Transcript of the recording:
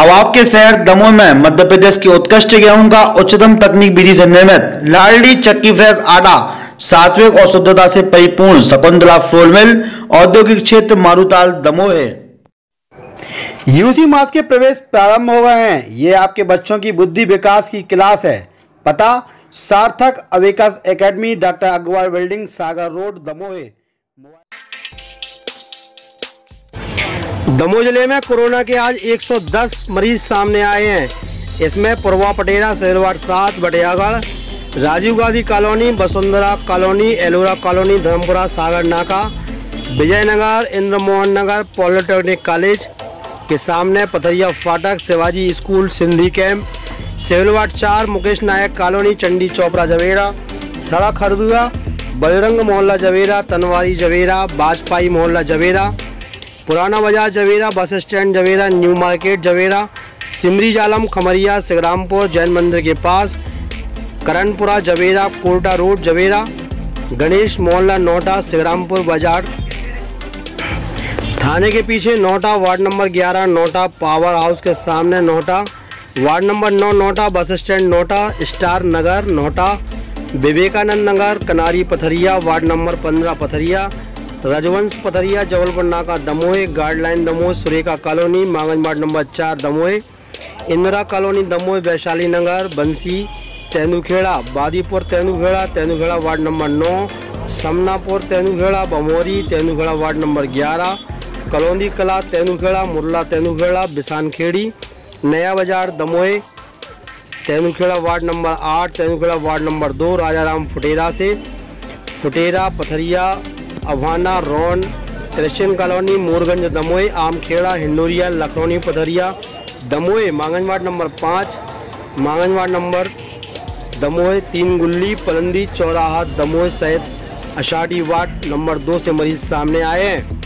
नवाब के शहर दमोह में मध्य प्रदेश की उत्कृष्ट गेहूं का उच्चतम तकनीक विधि से निर्मित लाडली चक्की फ्रेश आटा सात्विक और शुद्धता से परिपूर्ण शकुंतला फ्लोर मिल औद्योगिक क्षेत्र मारूताल दमोह है। यूसी मास के प्रवेश प्रारंभ हो गए हैं। ये आपके बच्चों की बुद्धि विकास की क्लास है। पता Sarthak abacus academy, doctor Agrawal building, Sagar road, Damoh है। दमोह जिले में कोरोना के आज 110 मरीज सामने आए हैं। इसमें Purwa Patera, Sherwat 7, Batiyagarh, Rajiv Gandhi colony, Vasundhara colony, Ellora colony, Dharampura, Sagar Naka, Vijaynagar, Indramohan Nagar, polytechnic college के सामने, Patharia Phatak, Shivaji school, Sindhi camp, Sherwat 4, Mukesh Nayak colony, Chandi Chopra Javera, सड़क हरदुआ, बजरंग मोहल्ला जवेरा, तनवारी जवेरा, बाजपाई मोहल्ला जवेरा, पुराना बाजार Javera, bus stand Javera, new market Javera, Simri Jalam, Khamaria, Sigrampur Jain मंदिर के पास, करणपुरा जवेरा, कोटा रोड जवेरा, गणेश मोहल्ला नोटा, सिगरामपुर बाजार थाने के पीछे Nohta, ward number 11 Nohta, power house के सामने Nohta, ward number 9 Nohta, bus stand Nohta, star Nagar Nohta, Vivekanand Nagar, Kanari Patharia, ward number 15 Patharia, Rajvansh Patharia, Jabalpur Naka Damoh, guideline Damoh, Surekha colony, Manganbat number 4 Damoh, Indira colony Damoh, Vaishali Nagar, Bansi, Tendukheda, Badipur Tendukheda, Tendukheda ward number 9, Samnapur Tendukheda, Bamori Tendukheda ward number 11, Kalaundi Kala Tendukheda, Murla Tendukheda, Bisankhedi, नया बाजार Damoh, Tendukheda ward number 8, Tendukheda ward number 2, Rajaram Futera से Futera, Patharia, Abhana, Ron, Christian colony, Morganj Damoh, Amkheda, Hindoria, Lakhnauni Patharia Damoh, Manganbat number 5, Manganbat number Damoh 3, Gulli, पलंदी चौराहा दमोह सहित अषाढ़ी वार्ड नंबर 2 से मरीज सामने आए हैं।